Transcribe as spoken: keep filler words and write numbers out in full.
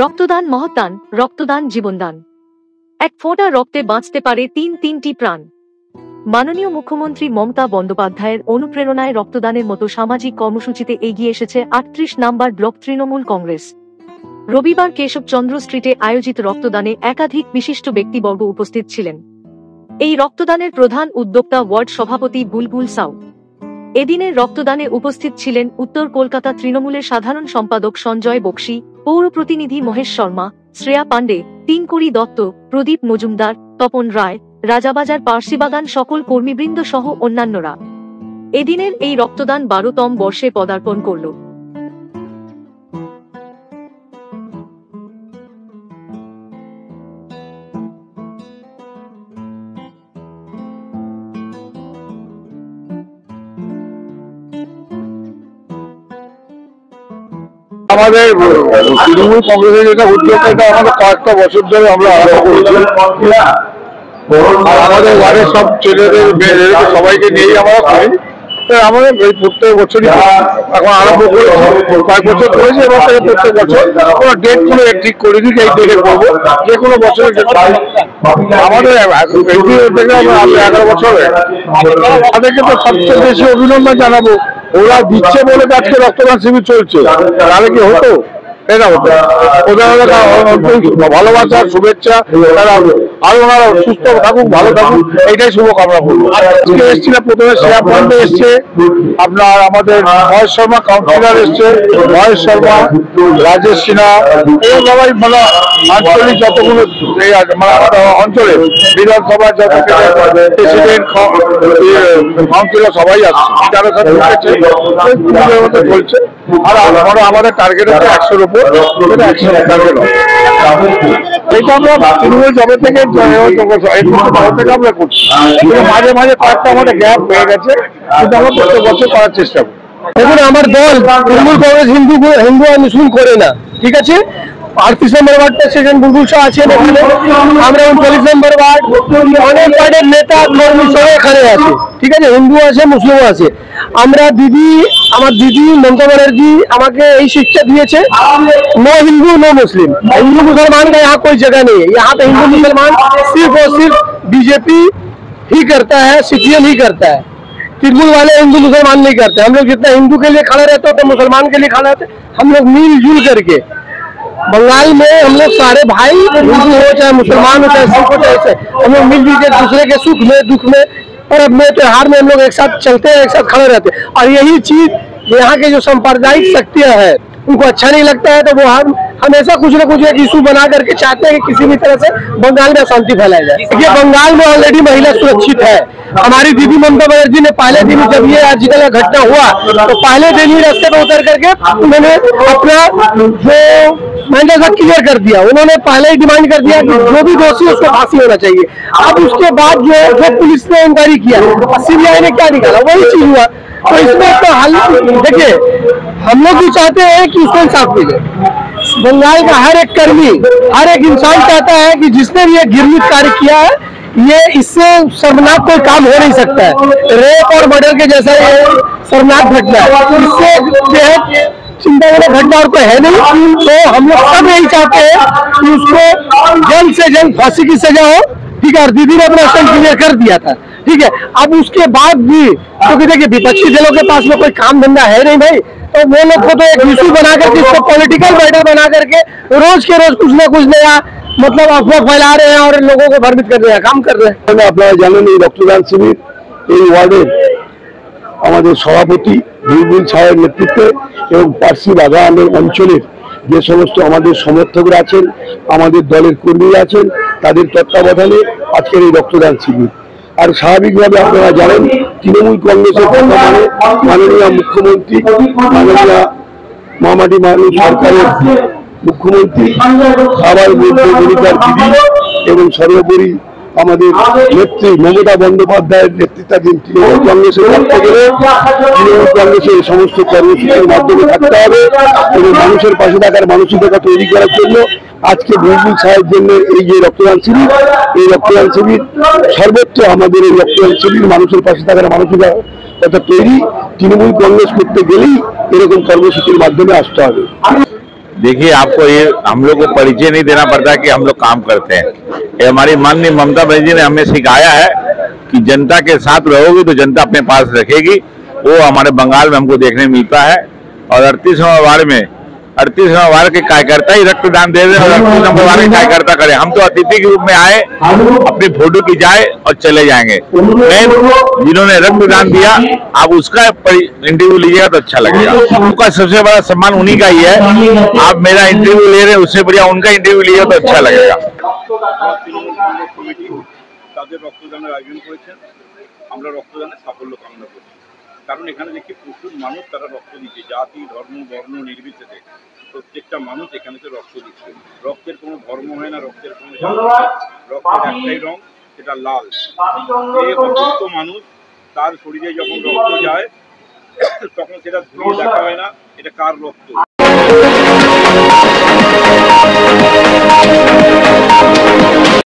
রক্তদান মহৎদান, রক্তদান জীবনদান। এক ফোঁটা রক্তে বাঁচতে পারে তিন তিনটি প্রাণ। মাননীয় মুখ্যমন্ত্রী মমতা বন্দ্যোপাধ্যায়ের অনুপ্রেরণায় রক্তদানের মতো সামাজিক কর্মসূচিতে এগিয়ে এসেছে আটত্রিশ নম্বর ব্লক তৃণমূল কংগ্রেস। রবিবার কেশবচন্দ্র স্ট্রিটে আয়োজিত রক্তদানে একাধিক বিশিষ্ট ব্যক্তিবর্গ উপস্থিত ছিলেন। এই রক্তদানের প্রধান উদ্যোক্তা ওয়ার্ড সভাপতি বুলবুল সাউ। এদিনের রক্তদানে উপস্থিত ছিলেন উত্তর কলকাতা তৃণমূলের সাধারণ সম্পাদক সঞ্জয় বক্সি, পৌর প্রতিনিধি মহেশ শর্মা, শ্রেয়া পাণ্ডে, তিনকুড়ি দত্ত, প্রদীপ মজুমদার, তপন রায়, রাজাবাজার পার্সিবাগান সকল কর্মীবৃন্দ সহ অন্যান্যরা। এদিনের এই রক্তদান বারোতম বর্ষে পদার্পণ করল। আমাদের তৃণমূল কংগ্রেসের যেটা উদ্যোগ, এটা আমাদের কয়েকটা বছর ধরে আমরা আরম্ভ করেছি। আমাদের ওয়ার্ডের সব ছেলেদের মেয়েদেরকে সবাইকে নিয়েই আমরা করি। আমাদের এই প্রত্যেক বছরই এখন আরম্ভ করেছি, কয়েক বছর করেছি এবং থেকে প্রত্যেক বছর কোনো ডেট কোনো ঠিক করে দিই, এই ডেটে করবো যে কোনো বছরের জন্য। আমাদের থেকে আমরা এগারো বছর তাদেরকে তো সবচেয়ে বেশি অভিনন্দন জানাবো। ওরা দিচ্ছে বলে আজকে রক্তদান শিবির চলছে, তাহলে কি হতো? এটা হতো ওদের ভালোবাসা, শুভেচ্ছা, তারা আরো ওনারা সুস্থ থাকুক, ভালো থাকুক, এইটাই শুভকামনা করবো। আজকে এসছিল প্রথমে শ্রেয়া পাণ্ডে এসছে, আপনার আমাদের মহেশ শর্মা কাউন্সিলর এসছে, মহেশ শর্মা, রাজেশ সিনহা, এই সবাই মানে আঞ্চলিক যতগুলো মানে আমাদের অঞ্চলে বিধানসভার যত প্রেসিডেন্ট, কাউন্সিলর সবাই আসছে, তাদের সাথে চলছে। আর আমরা আমাদের টার্গেট হচ্ছে একশোর উপর, একশো টার্গেট হয়। এইটা আমরা তৃণমূল জবে থেকে থেকে আমরা করছি, কিন্তু মাঝে মাঝে কয়েকটা আমাদের গ্যাপ হয়ে গেছে, কিন্তু আমরা প্রত্যেক বছর করার চেষ্টা করি। দেখুন, আমার দল তৃণমূল কংগ্রেস হিন্দু হিন্দু আর মুসলিম করে না, ঠিক আছে। আটত্রিশ নম্বর ওয়ার্ড প্রেসিডেন্ট বুলবুল শাহ আছেন, আমরা উনচল্লিশ নম্বর ওয়ার্ড অনেক ওয়ার্ডের নেতা কর্মী সবাই এখানে আছে, ঠিক আছে। হিন্দু আছে, মুসলিমও আছে। আমরা দিদি আমার দিদি মমতা ব্যানার্জি আমাকে এই শিক্ষা দিয়েছে, no Hindu no Muslim. Hindu मुसलमान का यहाँ कोई जगह नहीं है। यहाँ पे हिंदू मुसलमान सिर्फ और सिर्फ बीजेपी ही करता है, सीपीएम ही करता है। तृणमूल वाले हिंदू मुसलमान नहीं करते। हम लोग जितना हिंदू के लिए खड़े रहते होते, मुसलमान के लिए खड़े रहते, हम लोग मिलजुल करके। बंगाल में हम लोग सारे भाई, हिंदू हो चाहे मुसलमान हो चाहे सिख हो चाहे, हम लोग मिलजुल के दूसरे के सुख में, दुख में, पर्व में, त्योहार में हम लोग एक साथ चलते हैं, एक साथ खड़े रहते हैं। और यही चीज यहाँ के जो सांप्रदायिक शक्तियां है उनको अच्छा नहीं लगता है, तो वो हम हमेशा कुछ न कुछ एक इशू बना करके चाहते हैं कि किसी भी तरह से बंगाल में अशांति फैलाया जाए। देखिए, बंगाल में ऑलरेडी महिला सुरक्षित है। हमारी दीदी ममता बनर्जी ने पहले दिन जब ये आजकल घटना हुआ, तो पहले दिन ही रास्ते पे उतर करके उन्होंने अपना जो मैंडेट क्लियर कर दिया। उन्होंने पहले ही डिमांड कर दिया कि जो भी दोषी उसको फांसी होना चाहिए। अब उसके बाद जो जो पुलिस ने इंक्वायरी किया, सीबीआई ने क्या निकाला, वही चीज हुआ। तो इसमें तो हल, देखिए, हम लोग भी चाहते हैं कि उसको इंसाफ मिले। बंगाल का हर एक कर्मी, हर एक इंसान चाहता है कि जिसने भी ये घृणित कार्य किया है, ये इससे शर्मनाक कोई काम हो नहीं सकता है। रेप और मर्डर के जैसा ये शर्मनाक घटना है, इससे बेहद चिंताजनक घटना और कोई है नहीं। तो हम लोग सब यही चाहते हैं कि उसको जल्द से जल्द फांसी की सजा हो, ठीक है। और दीदी ने अपना स्टैंड क्लियर कर दिया था, ठीक है। अब उसके बाद भी, क्योंकि देखिए विपक्षी दलों के पास में कोई काम धंधा है नहीं भाई, तो वो लोग को तो एक इशू बना करके, इसको पॉलिटिकल मैटर बना करके रोज के रोज कुछ ना कुछ नया मतलब अफवाह फैला रहे हैं और लोगों को भ्रमित कर रहे हैं, काम कर रहे हैं। আপনারা জানেন এই রক্তদান শিবির এই ওয়ার্ডের আমাদের সভাপতি বুলবুল সাহের নেতৃত্বে এবং পার্সি বাগানের অঞ্চলের যে সমস্ত আমাদের সমর্থকরা আছেন, আমাদের দলের কর্মীরা আছেন, তাদের তত্ত্বাবধানে আজকের এই রক্তদান শিবির। আর স্বাভাবিকভাবে আপনারা জানেন তৃণমূল কংগ্রেসের বর্তমানে মাননীয় মুখ্যমন্ত্রী, মাননীয় মামাটি মানুষ সরকারের মুখ্যমন্ত্রী, আবার মমতার দিদি এবং সর্বোপরি আমাদের নেত্রী মমতা বন্দ্যোপাধ্যায়ের নেতৃত্বাধীন তৃণমূল কংগ্রেসে থাকতে গেলে তৃণমূল কংগ্রেসের এই সমস্ত কর্মসূচির মাধ্যমে থাকতে হবে এবং মানুষের পাশে থাকার মানসিকতা তৈরি করার জন্য আজকে বুলবুল সাহের জন্য এই যে রক্তদান শিবির, এই রক্তদান শিবির সর্বোচ্চ আমাদের এই রক্তদান শিবির মানুষের পাশে থাকার মানসিকতা তৈরি তৃণমূল কংগ্রেস করতে গেলেই এরকম কর্মসূচির মাধ্যমে আসতে হবে। देखिए, आपको ये हम लोग को परिचय नहीं देना पड़ता कि हम लोग काम करते हैं। ये हमारी माननीय ममता बनर्जी जी ने हमें सिखाया है कि जनता के साथ रहोगी तो जनता अपने पास रखेगी। वो हमारे बंगाल में हमको देखने मिलता है। और अड़तीसवां वार्ड में अड़तीसवां वार्ड के कार्यकर्ता ही रक्तदान दे रहे हैं और अड़तीस नंबर वार्ड के कार्यकर्ता करें। हम तो अतिथि के रूप में आए, अपनी फोटो की जाए और चले जाएंगे। मेन जिन्होंने रक्तदान दिया, आप उसका इंटरव्यू लीजिएगा तो अच्छा लगेगा। उनका सबसे बड़ा सम्मान उन्हीं का ही है। आप मेरा इंटरव्यू ले रहे हैं, उससे बढ़िया उनका इंटरव्यू लीजिएगा तो अच्छा लगेगा। তাদের রক্তদানের আয়োজন করেছেন, আমরা রক্তদানের সাফল্য কামনা করছি। কারণ এখানে দেখি প্রচুর মানুষ তারা রক্ত দিচ্ছে, জাতি ধর্ম বর্ণ নির্বিশেষে প্রত্যেকটা মানুষ এখানেতে রক্ত দিচ্ছে। রক্তের কোনো ধর্ম হয় না, রক্তের কোনো রক্তের একটাই রং, সেটা লাল। এই অসুস্থ মানুষ তার শরীরে যখন রক্ত যায় তখন সেটা ধুয়ে দেখা হয় না এটা কার রক্ত।